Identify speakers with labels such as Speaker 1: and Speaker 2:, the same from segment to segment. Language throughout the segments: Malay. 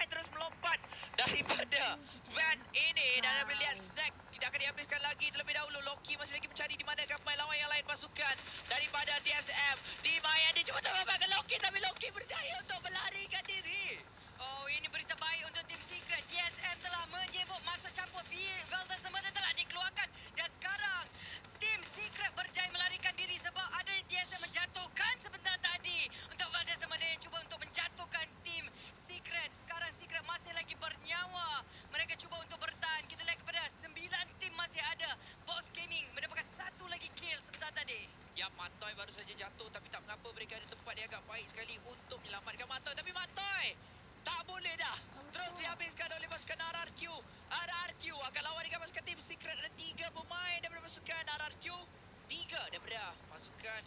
Speaker 1: terus melompat daripada van ini. Dan boleh lihat snack tidak akan dihabiskan lagi terlebih dahulu. Loki masih lagi mencari di manakah pemain lawan yang lain pasukan daripada TSM. Dimaya dia cuba memanfaatkan Loki, tapi Loki berjaya untuk melarikan diri.
Speaker 2: Oh, ini berita baik untuk tim Secret. TSM telah menyebut masa campur Velvet Semada telah dikeluarkan. Dan sekarang tim Secret berjaya melarikan diri sebab ada TSM menjatuhkan sebentar tadi. Untuk Velvet Semada yang cuba untuk menjatuhkan tim Secret. Sekarang Secret masih lagi bernyawa. Mereka cuba untuk bertahan. Kita lihat kepada 9 tim masih ada. Box Gaming mendapatkan 1 lagi kill sebentar tadi.
Speaker 1: Ya, Matoy baru saja jatuh, tapi tak mengapa, mereka ada tempat yang agak baik sekali untuk menyelamatkan Matoy. Tapi Matoy tak boleh dah. Terus dihabiskan oleh pasukan RRQ. RRQ akan lawan dengan pasukan tim Secret. Ada 3 pemain daripada pasukan RRQ. 3 daripada pasukan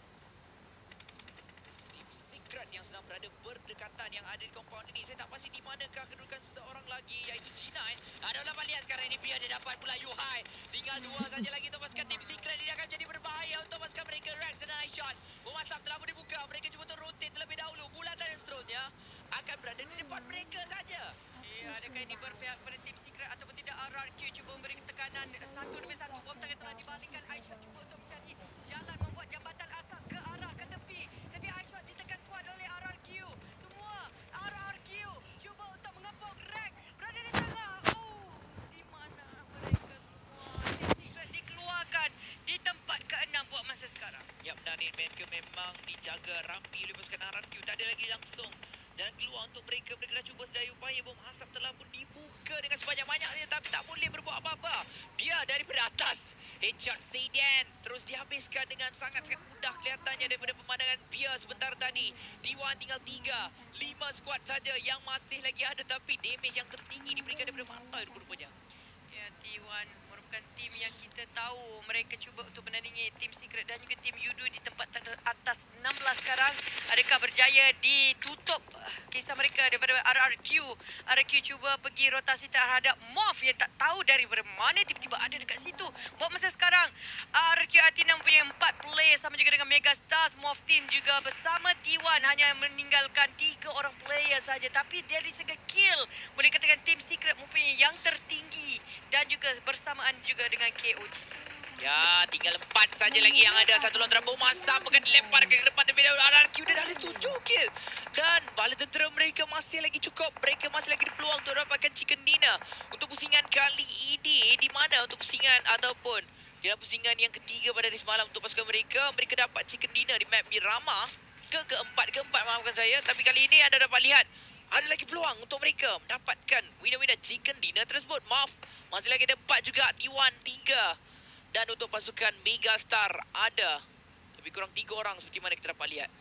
Speaker 1: tim Secret yang sedang berada berdekatan yang ada di compound ini. Saya tak pasti di manakah kedudukan seorang lagi, iaitu G9. Ada dapat lihat sekarang ini biar dia dapat pula Yuhai. Tinggal 2 saja lagi untuk pasukan tim Secret. Ini akan jadi berbahaya untuk pasukan mereka. Rex dan Aishon. Memasap telah pun dibuka. Mereka cuba untuk rotate terlebih dahulu. Bulatan dan seterusnya akan berada di depan mereka saja.
Speaker 2: Ya, adakah ini berpihak kepada tim Secret ataupun tidak? RRQ cuba memberi tekanan satu demi satu. Bom tangan telah dibalikkan. Aisyah cuba untuk mencari jalan membuat jambatan asap ke arah ke tepi. Tapi Aisyah ditekan kuat oleh RRQ. Semua RRQ cuba untuk mengepung Rex. Berada di tengah. Oh, di mana mereka semua? Tim Secret dikeluarkan di tempat ke-6 buat masa sekarang.
Speaker 1: Yap, dan mereka memang dijaga rapi oleh pasukan RRQ. Tak ada lagi langsung dan keluar untuk mereka. Mereka dah cuba sedaya upaya. Bom asap telah pun dibuka dengan sebanyak-banyaknya, tapi tak boleh berbuat apa-apa. Biar daripada atas Headshot Zayden terus dihabiskan dengan sangat-sangat mudah kelihatannya daripada pemandangan Bia sebentar tadi. T1 tinggal 3. 5 skuad saja yang masih lagi ada, tapi damage yang tertinggi diberikan daripada Matoy rupanya.
Speaker 2: Ya, T1 merupakan tim yang kita tahu mereka cuba untuk menandingi tim Secret dan juga tim Yudu di tempat atas 16 sekarang. Adakah berjaya ditutup kisah mereka daripada RRQ? RRQ cuba pergi rotasi terhadap Morph yang tak tahu dari mana tiba-tiba ada dekat situ. Buat masa sekarang RRQ Athena mempunyai 4 player sama juga dengan Mega Stars. Morph team juga bersama T1 hanya meninggalkan 3 orang player saja. Tapi dari segi kill boleh katakan tim Secret mempunyai yang tertinggi dan juga bersamaan juga dengan KOG.
Speaker 1: Ya, tinggal 4 saja lagi yang ada. Satu lontaran bom asap akan dilemparkan ke depan terlebih dahulu. RRQ dah ada 7 kill. Dan bala tentera mereka masih lagi cukup. Mereka masih lagi berpeluang untuk dapatkan chicken dinner. Untuk pusingan kali ini, di mana untuk pusingan ataupun dalam pusingan yang ketiga pada hari semalam untuk pasukan mereka. Mereka dapat chicken dinner di map Mirama. Keempat, maafkan saya. Tapi kali ini anda dapat lihat ada lagi peluang untuk mereka mendapatkan winner-winner chicken dinner tersebut. Maaf, masih lagi ada 4 juga. T1 3. Dan untuk pasukan Mega Star ada lebih kurang 3 orang seperti mana kita dapat lihat.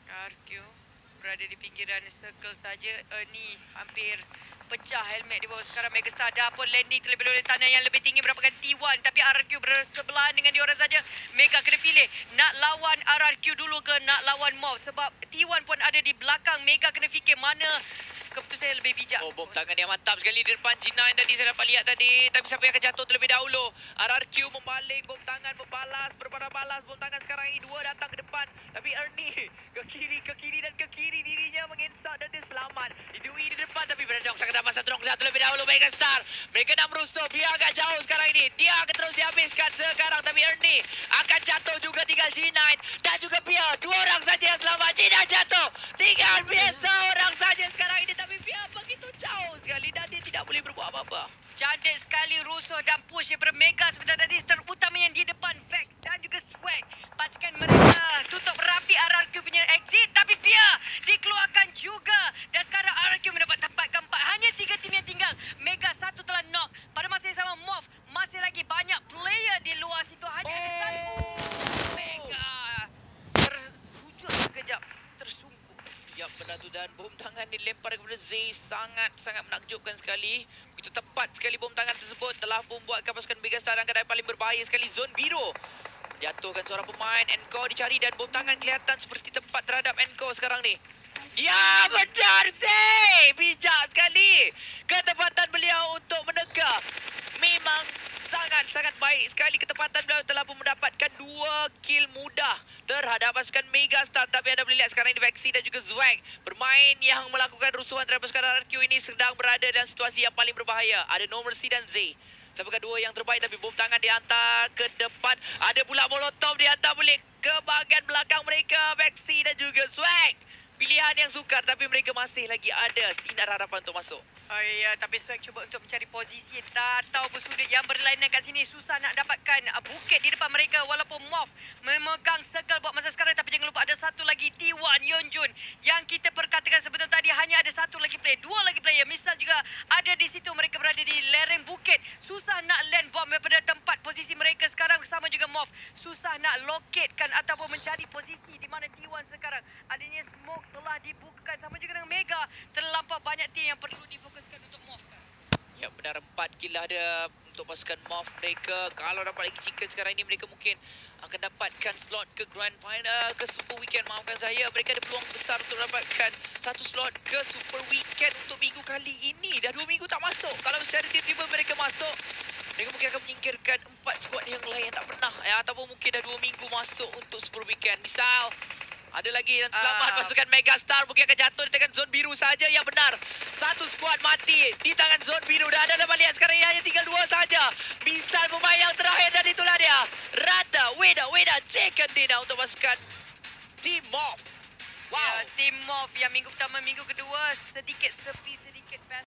Speaker 2: RQ berada di pinggiran circle saja. Ni hampir pecah helmet di bawah. Sekarang Megastar dah pun landing terlebih dahulu tanah yang lebih tinggi mendapatkan T1. Tapi RRQ bersebelahan dengan diorang saja. Mega kena pilih nak lawan RRQ dulu ke nak lawan Morph. Sebab T1 pun ada di belakang. Mega kena fikir mana keputusan yang lebih bijak.
Speaker 1: Oh, bom tangan yang mantap sekali di depan G9 tadi saya dapat lihat tadi. Tapi siapa yang akan jatuh terlebih dahulu? RRQ membalik, bom tangan membalas, berbalas-balas. Bom tangan sekarang ini 2 datang ke depan. Tapi Ernie ke kiri dan ke kiri dirinya menginsert dan dia selamat. Didui di depan tapi Bradong sangat dapat satu terlebih dahulu Mega Star. Mereka nak merusuh, dia agak jauh sekarang ini. Dia akan terus dihabiskan sekarang tapi Ernie akan jatuh juga, tinggal G9 dan juga Pia. 2 orang saja yang selamat. G9 jatuh. Tinggal Pia seorang saja sekarang ini. Tapi Pia begitu jauh sekali dan dia tidak boleh berbuat apa-apa.
Speaker 2: Cantik sekali rusuh dan push daripada Mega sebentar tadi. Terutama yang di depan Vex dan juga Swag. Pastikan mereka tutup rapi RRQ punya exit. Tapi Pia dikeluarkan juga. Dan sekarang RRQ mendapat tempat keempat. Hanya 3 tim yang tinggal. Mega 1 telah knock. Pada masa yang sama Morph masih lagi banyak player di luar situ. Hanya ada 1. Mega tersujud sekejap. Tersungkur.
Speaker 1: Ya, benar tu. Dan bom tangan dilempar kepada Zay sangat-sangat menakjubkan sekali. Begitu tepat sekali bom tangan tersebut telah membuatkan pasukan Mega Star dalam keadaan paling berbahaya sekali. Zone biru jatuhkan seorang pemain. Encore dicari dan bom tangan kelihatan seperti tepat terhadap Encore sekarang ni. Ya, benar Zay! Bijak sekali ketepatan beliau untuk menegak. Memang sangat-sangat baik sekali ketepatan beliau telah pun mendapatkan 2 kill mudah terhadap pasukan Megastar. Tapi anda boleh lihat sekarang ini Vexi dan juga Zwag bermain yang melakukan rusuhan terhadap pasukan RRQ ini sedang berada dalam situasi yang paling berbahaya. Ada No Mercy dan Z. Siapakah dua yang terbaik tapi bom tangan dihantar ke depan. Ada pula Molotov dihantar balik ke bahagian belakang mereka. Vexi dan juga Zwag. Pilihan yang sukar tapi mereka masih lagi ada sinar harapan untuk masuk.
Speaker 2: Oh ya, tapi Swag cuba untuk mencari posisi ataupun sudut yang berlainan kat sini. Susah nak dapatkan bukit di depan mereka walaupun Moff memegang circle buat masa sekarang. Tapi jangan lupa ada satu lagi T1 Yeonjun yang kita perkatakan sebelum tadi hanya ada satu lagi player. 2 lagi player. Misal juga ada di situ, mereka berada di lereng bukit. Susah nak land bomb daripada tempat posisi mereka sekarang. Sama juga Moff. Susah nak locatekan ataupun mencari posisi di mana T1 sekarang. Adanya smoke telah dibukakan. Sama juga dengan Mega. Terlampau banyak tim yang perlu difokuskan untuk Moff sekarang.
Speaker 1: Ya benar 4 kill ada untuk pasukan Moff mereka. Kalau dapat lagi chicken sekarang ini mereka mungkin akan dapatkan slot ke Grand Final, ke Super Weekend. Maafkan saya, mereka ada peluang besar untuk dapatkan satu slot ke Super Weekend untuk minggu kali ini. Dah 2 minggu tak masuk. Kalau secara tiba-tiba mereka masuk, mereka mungkin akan menyingkirkan 4 squad yang lain yang tak pernah. Ataupun mungkin dah 2 minggu masuk untuk Super Weekend. Misal ada lagi dan selamat pasukan Megastar mungkin akan jatuh di tangan zon biru saja. Yang benar, satu skuad mati di tangan zon biru. Dan anda dapat lihat sekarang ini hanya tinggal 2 saja. Misal pemain yang terakhir dan itulah dia. Rata, Weda, chicken dinner untuk pasukan Team Mob. Wow.
Speaker 2: Ya, tim Moff yang minggu pertama, minggu kedua sedikit sepi, sedikit fast.